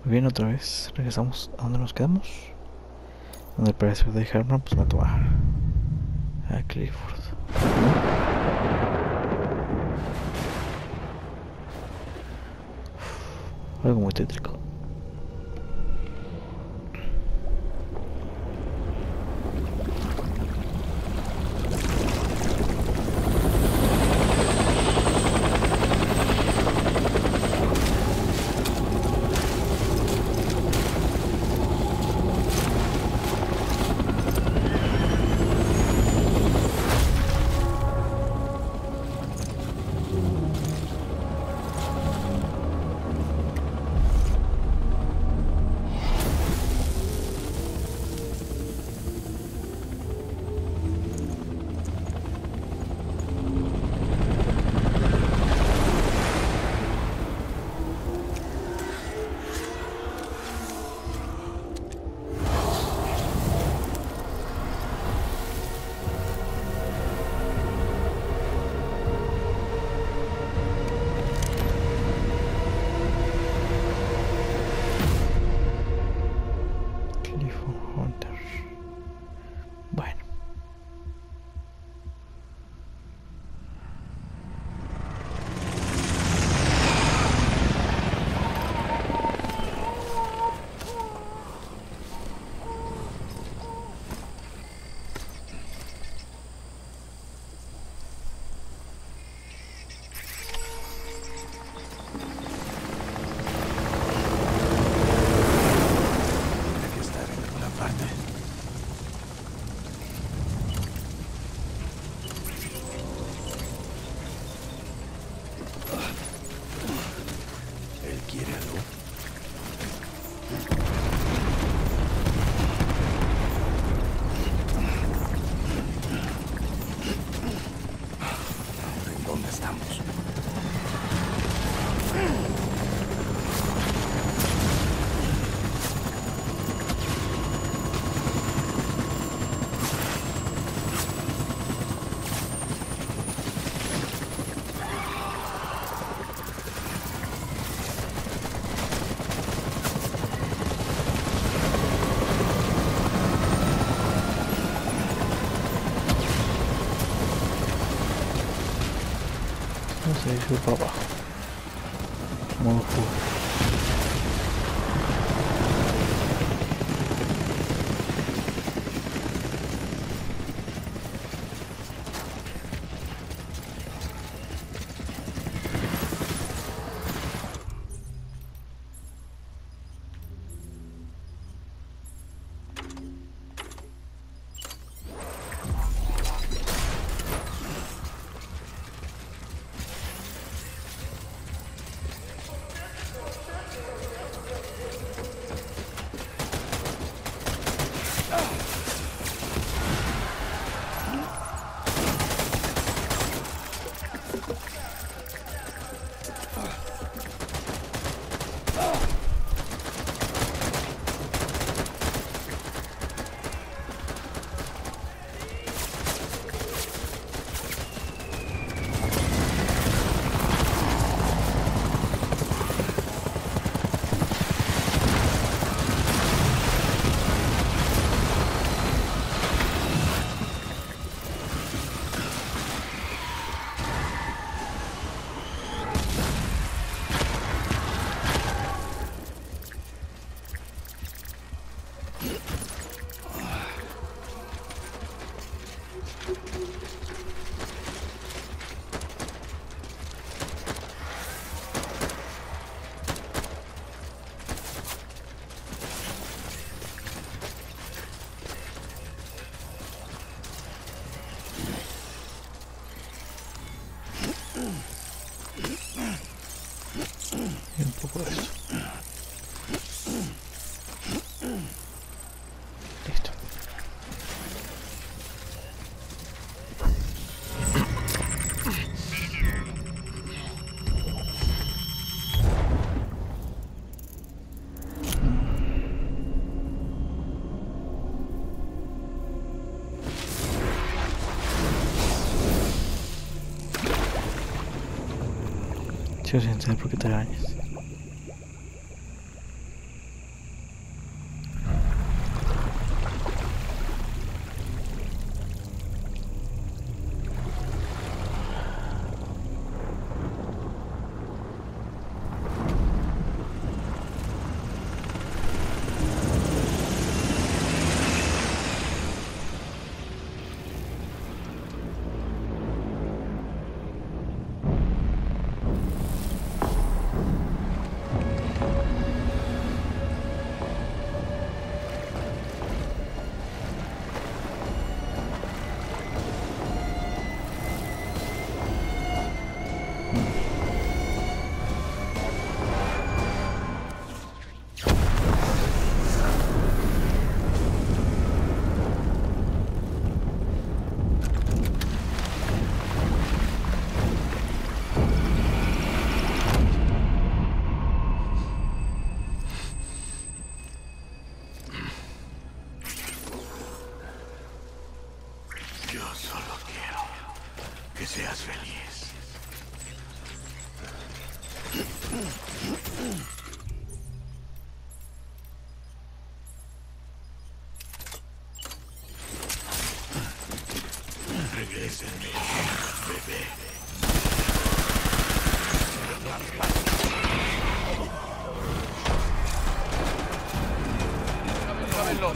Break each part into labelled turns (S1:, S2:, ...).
S1: Muy bien, otra vez regresamos a donde nos quedamos. Donde el parecer de Herman pues mató a Clifford. Algo muy tétrico. Clifford Hunter. Bueno.
S2: Tiene que estar en alguna parte. ¿Él quiere algo? ¿En dónde estamos?
S1: No sé, sube para abajo. Modo full. Y un poco de esto. Listo. Sigo sin saber por qué te arañas.
S2: seas feliz. Regrésenme, bebé.
S3: Dámelo.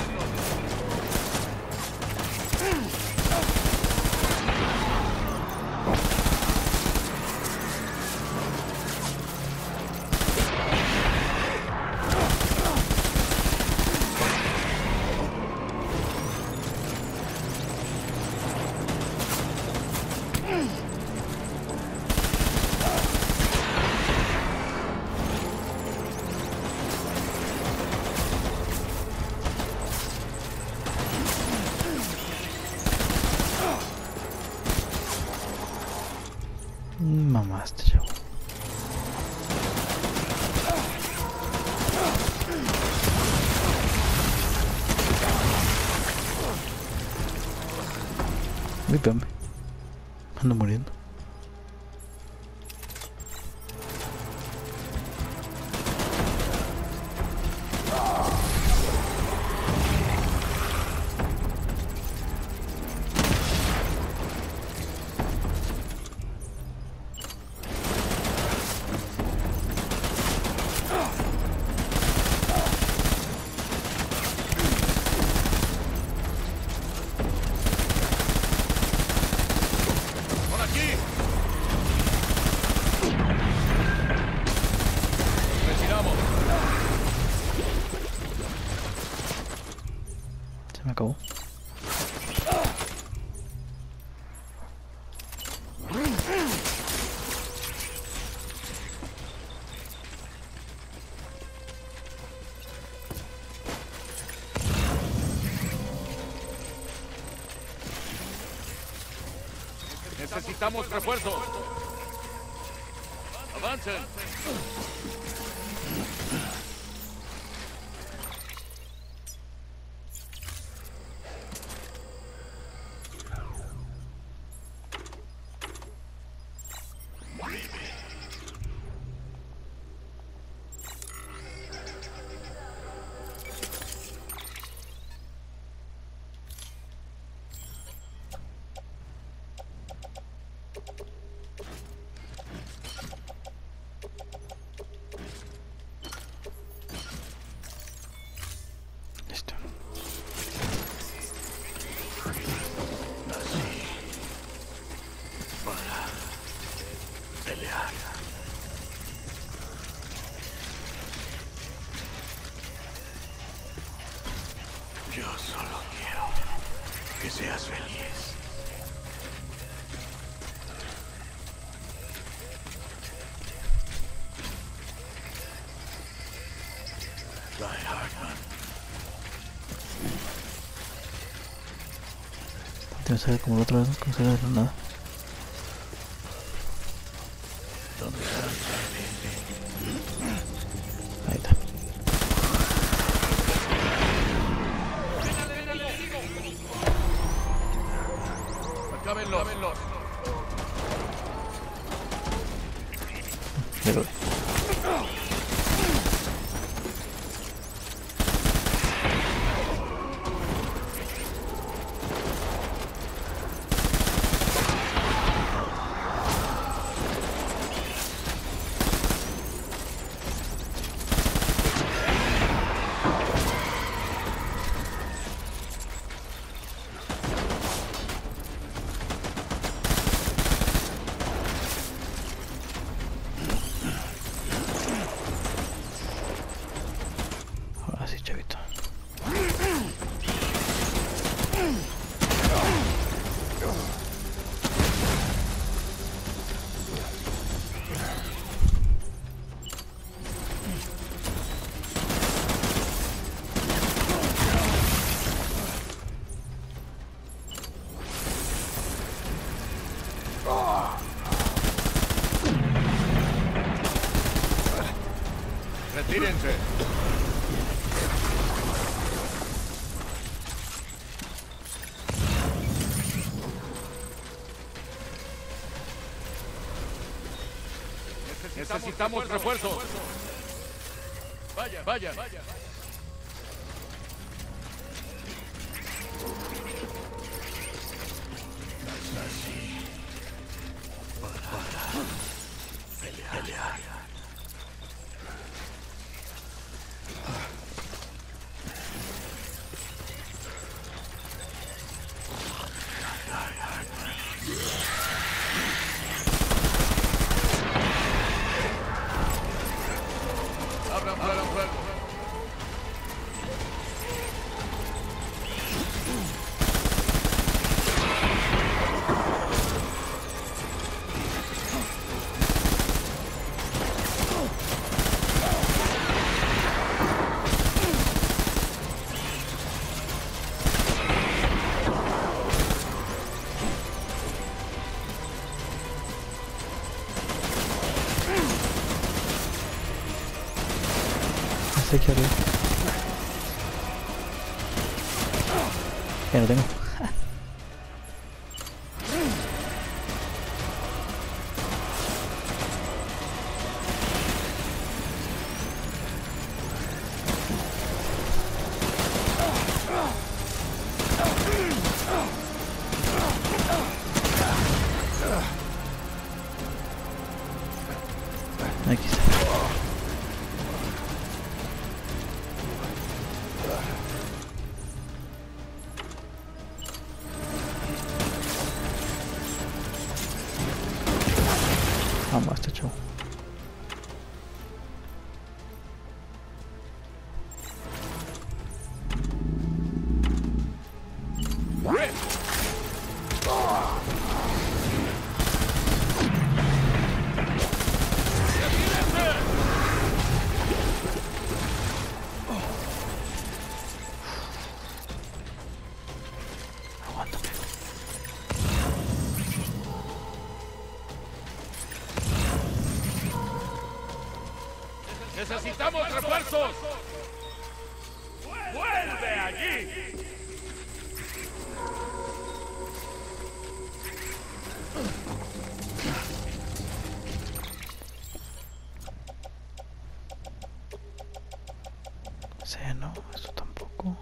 S1: Mamaste, chavo. Mítame. Ando muriendo. Se me acabó.
S3: Necesitamos refuerzos. Avancen.
S1: Listo.
S2: Nací para pelear. Yo solo quiero que seas feliz. Die Hardman.
S1: Te vas a ver como la otra vez, ¿no? Como se ve de la nada.
S2: ¿Dónde estás?
S1: Ahí está.
S3: Acábenlos.
S1: Ya lo vi.
S3: Necesitamos refuerzos. Vaya, vaya.
S2: Pelear.
S3: Abran fuego.
S1: Este aquí arriba. Ya lo tengo. Aquí está. Vamos, este show. Aguántame.
S3: Necesitamos refuerzos. ¡Vuelve allí!
S1: Sí, no, esto tampoco.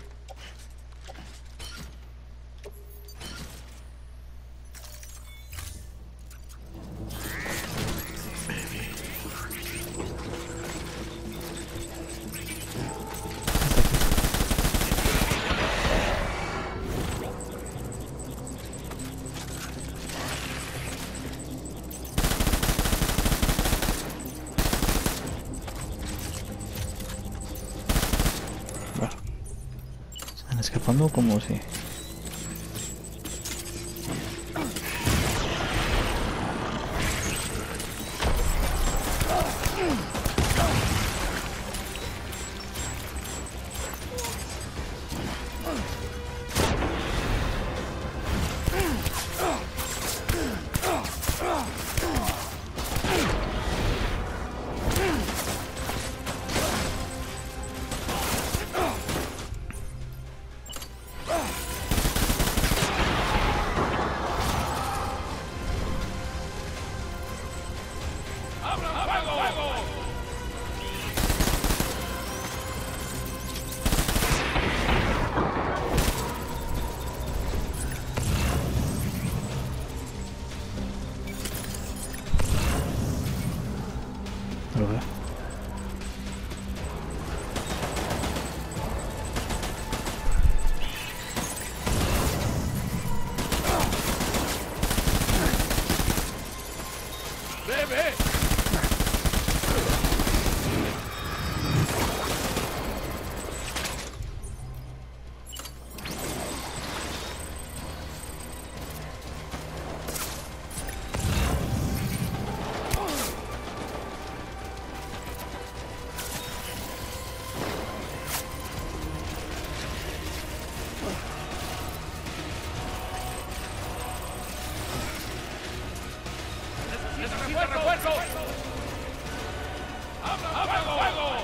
S1: Bueno, están escapando como si... Lo veo.
S3: ¡Ve! ¡Necesito refuerzo! ¡Abra fuego!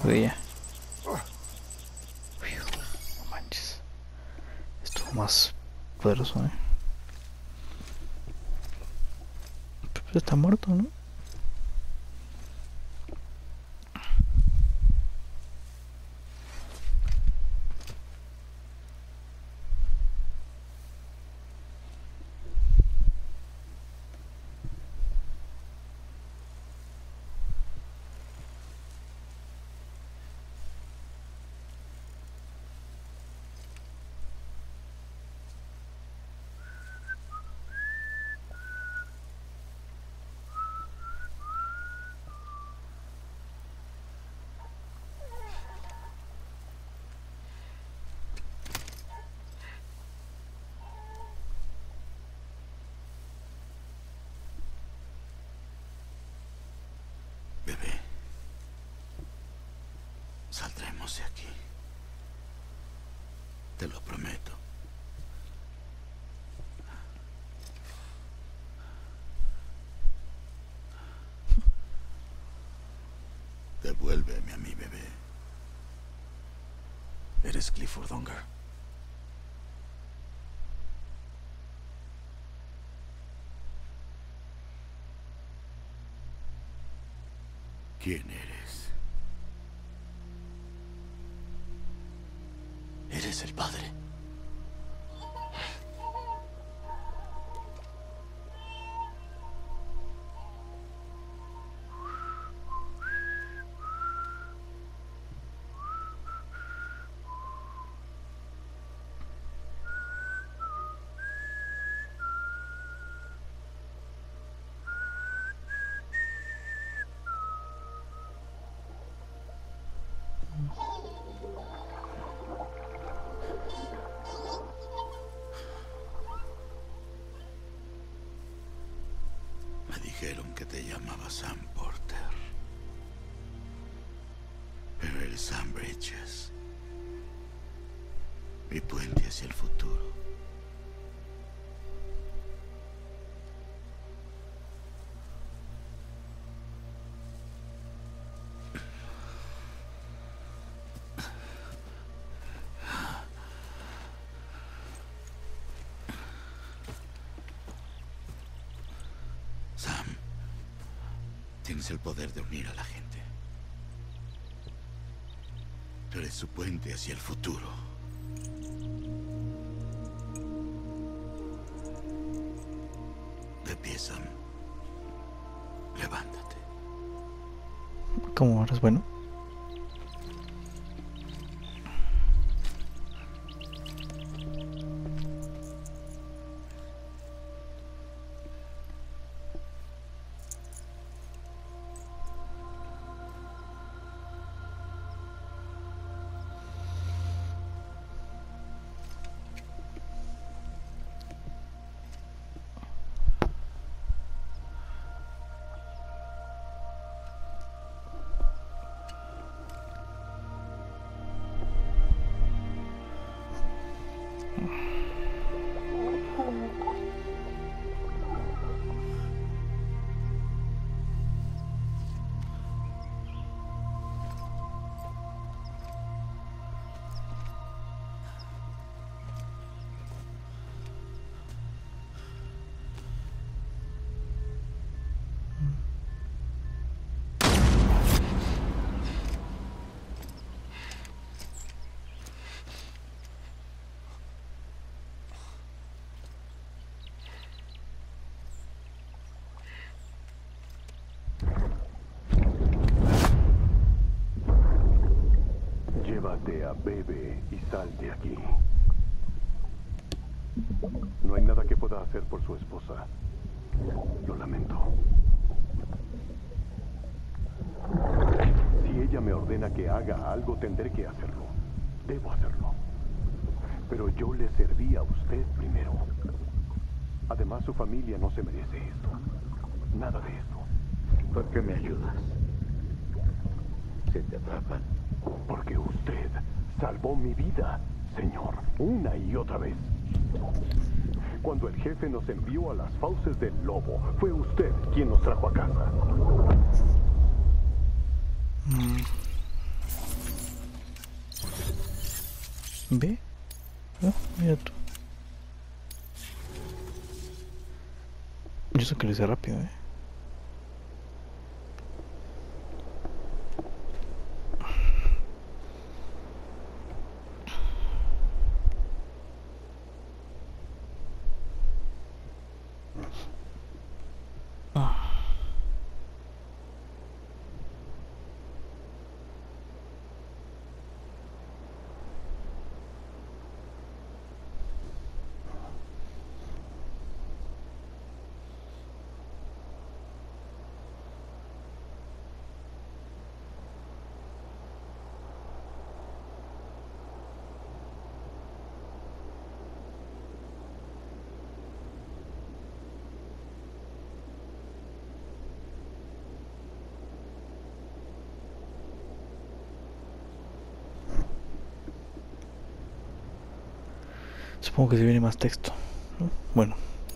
S1: Veía. No manches. Estuvo más poderoso, Pero está muerto, ¿no?
S2: Bebé, saldremos de aquí. Te lo prometo. Devuélveme a mi bebé. Eres Clifford Unger. ¿Quién eres? Eres el padre. Me dijeron que te llamabas Sam Porter. Pero eres Sam Bridges. Mi puente hacia el futuro. Sam, tienes el poder de unir a la gente. Tú eres su puente hacia el futuro. De pie, Sam. Levántate.
S1: ¿Cómo eres bueno?
S4: Llévate a Bebe y sal de aquí. No hay nada que pueda hacer por su esposa. Lo lamento. Si ella me ordena que haga algo, tendré que hacerlo. Debo hacerlo. Pero yo le serví a usted primero. Además, su familia no se merece esto. Nada de esto.
S2: ¿Por qué me ayudas? Si te atrapan.
S4: Porque usted salvó mi vida, señor, una y otra vez. Cuando el jefe nos envió a las fauces del lobo, fue usted quien nos trajo a casa.
S1: Ve. Ah, mira tú. Yo sé que lo hice rápido, Supongo que se viene más texto, ¿no? Bueno,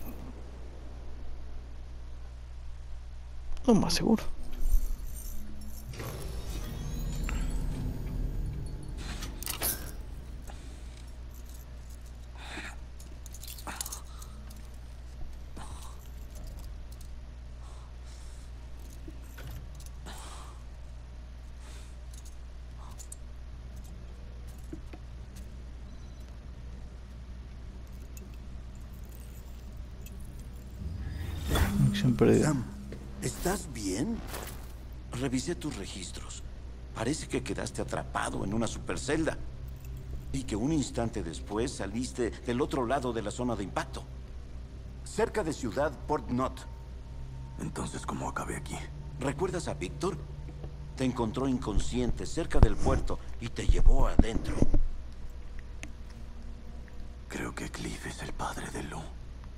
S1: lo más seguro. Acción perdida.
S2: Sam, ¿estás bien? Revisé tus registros. Parece que quedaste atrapado en una supercelda. Y que un instante después saliste del otro lado de la zona de impacto. Cerca de Ciudad Port Knot.
S5: Entonces, ¿cómo acabé aquí?
S2: ¿Recuerdas a Víctor? Te encontró inconsciente cerca del puerto y te llevó adentro.
S5: Creo que Cliff es el padre de Lou.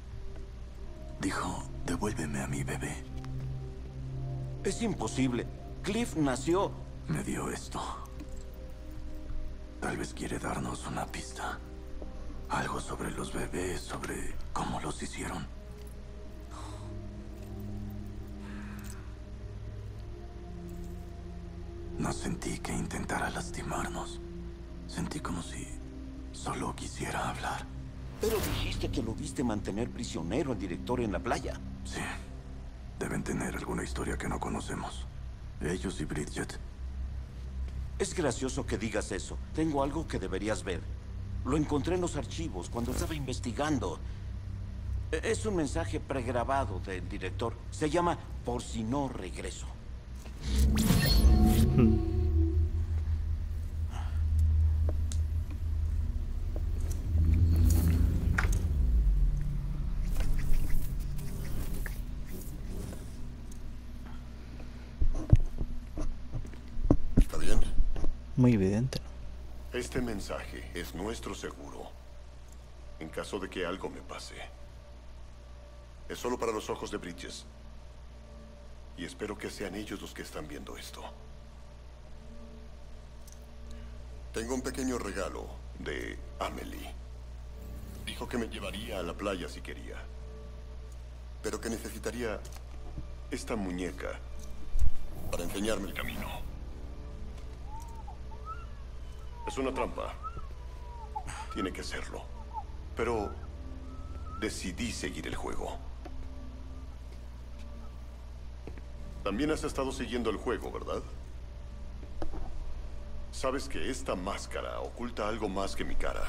S5: Dijo, devuélveme a mi bebé.
S2: Es imposible. Cliff nació...
S5: Me dio esto. Tal vez quiere darnos una pista. Algo sobre los bebés, sobre cómo los hicieron. No sentí que intentara lastimarnos. Sentí como si solo quisiera hablar.
S2: Pero dijiste que lo viste mantener prisionero al director en la playa.
S5: Sí. Deben tener alguna historia que no conocemos. Ellos y Bridget.
S2: Es gracioso que digas eso. Tengo algo que deberías ver. Lo encontré en los archivos cuando estaba investigando. Es un mensaje pregrabado del director. Se llama Por si no regreso.
S6: ¿Está bien?
S1: Muy evidente, ¿no?
S6: Este mensaje es nuestro seguro. En caso de que algo me pase. Es solo para los ojos de Bridges. Y espero que sean ellos los que están viendo esto. Tengo un pequeño regalo de Amelie. Dijo que me llevaría a la playa si quería. Pero que necesitaría esta muñeca para enseñarme el camino. Es una trampa. Tiene que serlo. Pero decidí seguir el juego. También has estado siguiendo el juego, ¿verdad? Sabes que esta máscara oculta algo más que mi cara.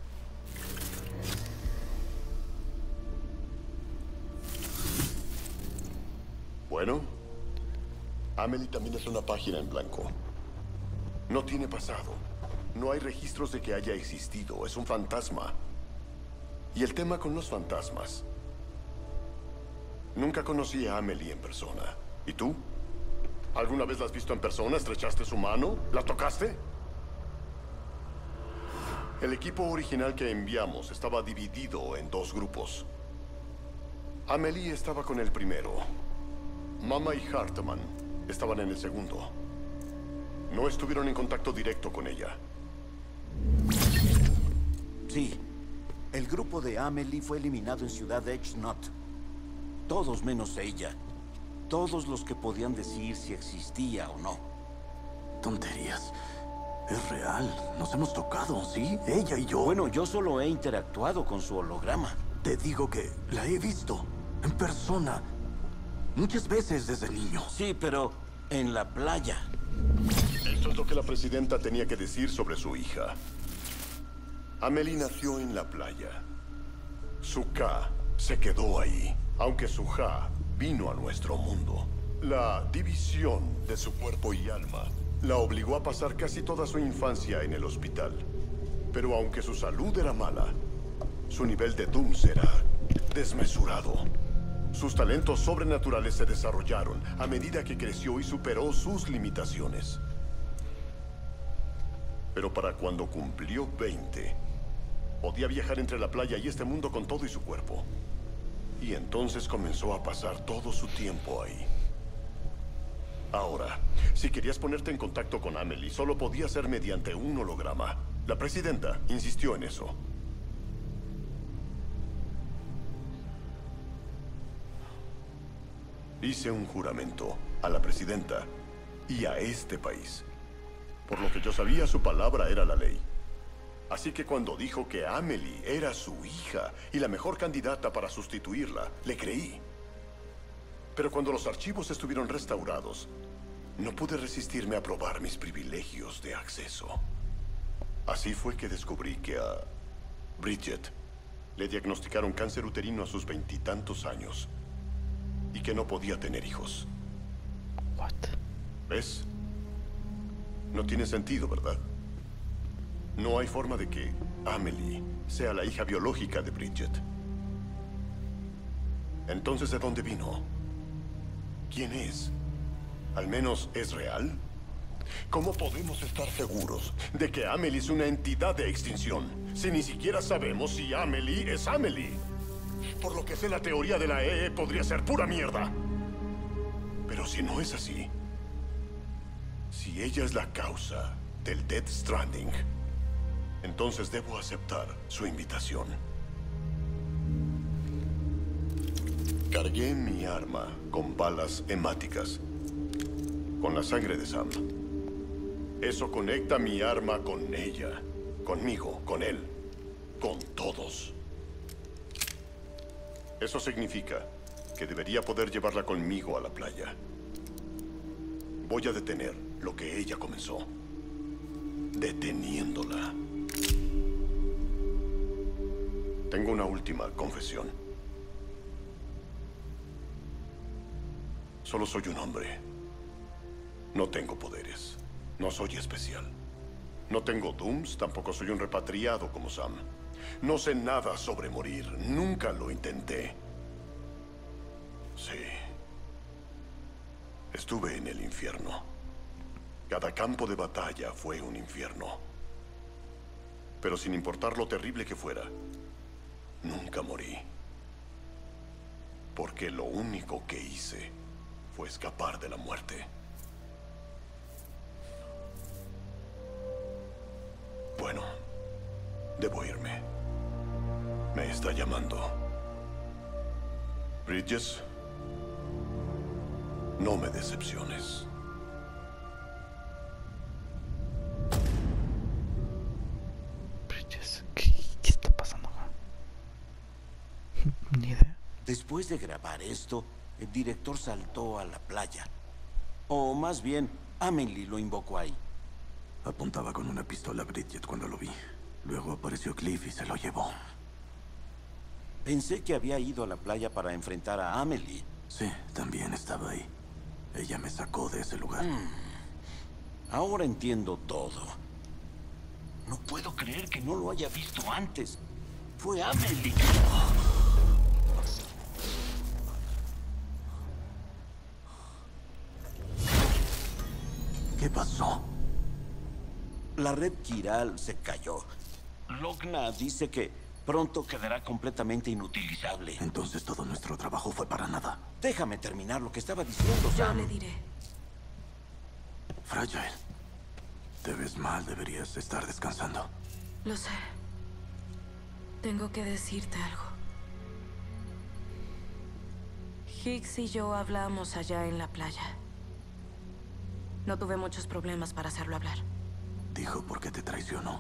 S6: Bueno, Amelie también es una página en blanco. No tiene pasado. No hay registros de que haya existido. Es un fantasma. Y el tema con los fantasmas. Nunca conocí a Amelie en persona. ¿Y tú? ¿Alguna vez la has visto en persona? ¿Estrechaste su mano? ¿La tocaste? El equipo original que enviamos estaba dividido en dos grupos. Amelie estaba con el primero. Mama y Hartman estaban en el segundo. No estuvieron en contacto directo con ella.
S2: Sí. El grupo de Amelie fue eliminado en Ciudad Knot. Todos menos ella. Todos los que podían decir si existía o no.
S5: Tonterías. Es real. Nos hemos tocado, ¿sí? Ella y yo.
S2: Bueno, yo solo he interactuado con su holograma.
S5: Te digo que la he visto en persona muchas veces desde niño.
S2: Sí, pero en la playa.
S6: Esto es lo que la presidenta tenía que decir sobre su hija. Amelie nació en la playa. Su Ka se quedó ahí, aunque su Ja vino a nuestro mundo. La división de su cuerpo y alma la obligó a pasar casi toda su infancia en el hospital. Pero aunque su salud era mala, su nivel de Dooms era desmesurado. Sus talentos sobrenaturales se desarrollaron a medida que creció y superó sus limitaciones. Pero para cuando cumplió 20, podía viajar entre la playa y este mundo con todo y su cuerpo. Y entonces comenzó a pasar todo su tiempo ahí. Ahora, si querías ponerte en contacto con Amelie, solo podía ser mediante un holograma. La presidenta insistió en eso. Hice un juramento a la presidenta y a este país. Por lo que yo sabía, su palabra era la ley. Así que cuando dijo que Amelie era su hija y la mejor candidata para sustituirla, le creí. Pero cuando los archivos estuvieron restaurados, no pude resistirme a probar mis privilegios de acceso. Así fue que descubrí que a Bridget le diagnosticaron cáncer uterino a sus 20 y tantos años y que no podía tener hijos.
S1: What?
S6: ¿Ves? No tiene sentido, ¿verdad? No hay forma de que Amelie sea la hija biológica de Bridget. Entonces, ¿de dónde vino? ¿Quién es? ¿Al menos es real? ¿Cómo podemos estar seguros de que Amelie es una entidad de extinción si ni siquiera sabemos si Amelie es Amelie? Por lo que sé, la teoría de la EE podría ser pura mierda. Pero si no es así, si ella es la causa del Death Stranding, entonces debo aceptar su invitación. Cargué mi arma con balas hemáticas, con la sangre de Sam. Eso conecta mi arma con ella, conmigo, con él, con todos. Eso significa que debería poder llevarla conmigo a la playa. Voy a detener lo que ella comenzó, deteniéndola. Tengo una última confesión. Solo soy un hombre. No tengo poderes. No soy especial. No tengo Dooms, tampoco soy un repatriado como Sam. No sé nada sobre morir. Nunca lo intenté. Sí. Estuve en el infierno. Cada campo de batalla fue un infierno. Pero sin importar lo terrible que fuera, nunca morí. Porque lo único que hice fue escapar de la muerte. Bueno, debo irme. Me está llamando. Bridges, no me decepciones.
S1: Bridges, ¿qué está pasando acá? Ni idea.
S2: Después de grabar esto, el director saltó a la playa. O más bien, Amelie lo invocó ahí.
S5: Apuntaba con una pistola a Bridget cuando lo vi. Luego apareció Cliff y se lo llevó.
S2: Pensé que había ido a la playa para enfrentar a Amelie.
S5: Sí, también estaba ahí. Ella me sacó de ese lugar.
S2: Ahora entiendo todo. No puedo creer que no lo haya visto antes. Fue Amelie.
S5: ¿Qué pasó?
S2: La red quiral se cayó. Logna dice que pronto quedará completamente inutilizable.
S5: Entonces todo nuestro trabajo fue para nada.
S2: Déjame terminar lo que estaba diciendo,
S7: Yo
S2: Sam.
S7: le diré.
S5: Fragile. Te ves mal, deberías estar descansando.
S7: Lo sé. Tengo que decirte algo. Higgs y yo hablamos allá en la playa. No tuve muchos problemas para hacerlo hablar.
S5: dijo por qué te traicionó?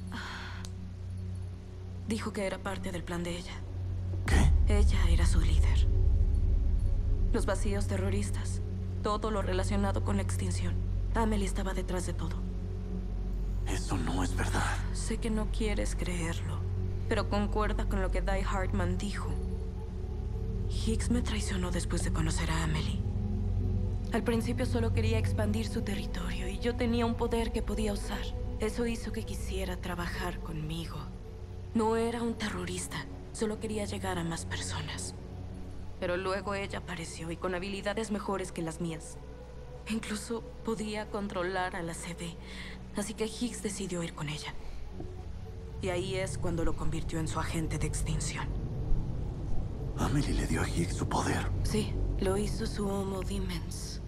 S7: Dijo que era parte del plan de ella.
S5: ¿Qué?
S7: Ella era su líder. Los vacíos terroristas, todo lo relacionado con la extinción. Amelie estaba detrás de todo.
S5: Eso no es verdad.
S7: Sé que no quieres creerlo, pero concuerda con lo que Die Hartman dijo. Higgs me traicionó después de conocer a Amelie. Al principio solo quería expandir su territorio y yo tenía un poder que podía usar. Eso hizo que quisiera trabajar conmigo. No era un terrorista, solo quería llegar a más personas. Pero luego ella apareció y con habilidades mejores que las mías. Incluso podía controlar a la CB, así que Higgs decidió ir con ella. Y ahí es cuando lo convirtió en su agente de extinción.
S5: Amelie le dio a Higgs su poder.
S7: Sí, lo hizo su Homo Demens.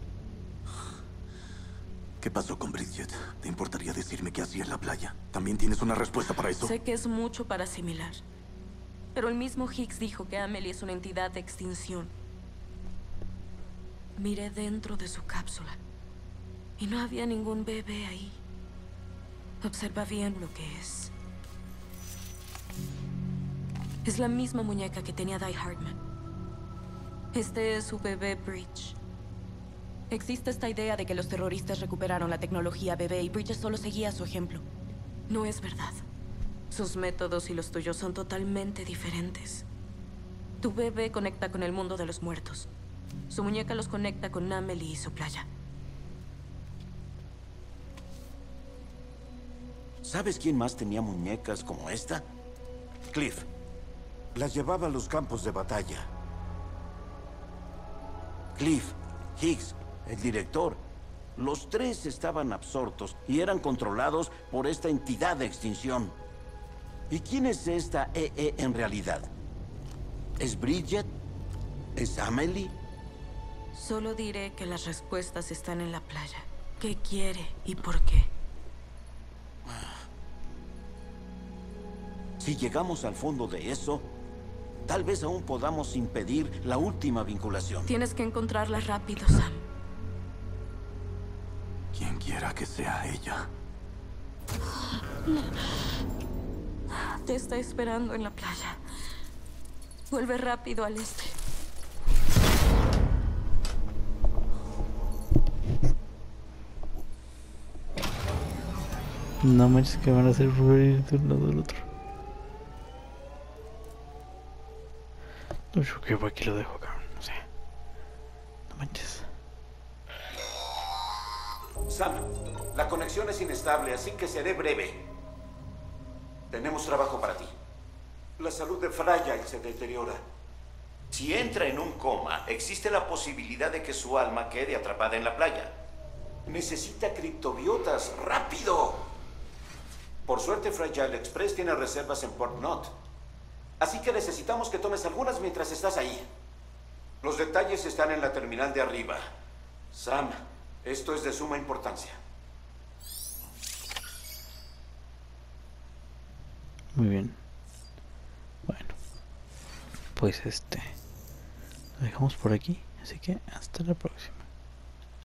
S5: ¿Qué pasó con Bridget? ¿Te importaría decirme qué hacía en la playa? ¿También tienes una respuesta para eso?
S7: Sé que es mucho para asimilar. Pero el mismo Higgs dijo que Amelie es una entidad de extinción. Miré dentro de su cápsula. Y no había ningún bebé ahí. Observa bien lo que es. Es la misma muñeca que tenía Die Hartman. Este es su bebé Bridge. Existe esta idea de que los terroristas recuperaron la tecnología bebé y Bridge solo seguía su ejemplo. No es verdad. Sus métodos y los tuyos son totalmente diferentes. Tu bebé conecta con el mundo de los muertos. Su muñeca los conecta con Amelie y su playa.
S2: ¿Sabes quién más tenía muñecas como esta? Cliff. Las llevaba a los campos de batalla. Cliff, Higgs, el director. Los tres estaban absortos y eran controlados por esta entidad de extinción. ¿Y quién es esta EE en realidad? ¿Es Bridget? ¿Es Amelie?
S7: Solo diré que las respuestas están en la playa. ¿Qué quiere y por qué?
S2: Si llegamos al fondo de eso, tal vez aún podamos impedir la última vinculación.
S7: Tienes que encontrarla rápido, Sam.
S5: Quien quiera que sea ella.
S7: Te está esperando en la playa. Vuelve rápido al este.
S1: No manches, que van a hacer ir de un lado al otro. No, yo creo que aquí lo dejo, cabrón. No sé. No manches.
S2: Sam, la conexión es inestable, así que seré breve. Tenemos trabajo para ti. La salud de Fragile se deteriora. Si entra en un coma, existe la posibilidad de que su alma quede atrapada en la playa. Necesita criptobiotas, ¡rápido! Por suerte, Fragile Express tiene reservas en Port Knot. Así que necesitamos que tomes algunas mientras estás ahí. Los detalles están en la terminal de arriba. Sam, esto es de suma importancia.
S1: Muy bien. Bueno. Pues lo dejamos por aquí. Así que hasta la próxima.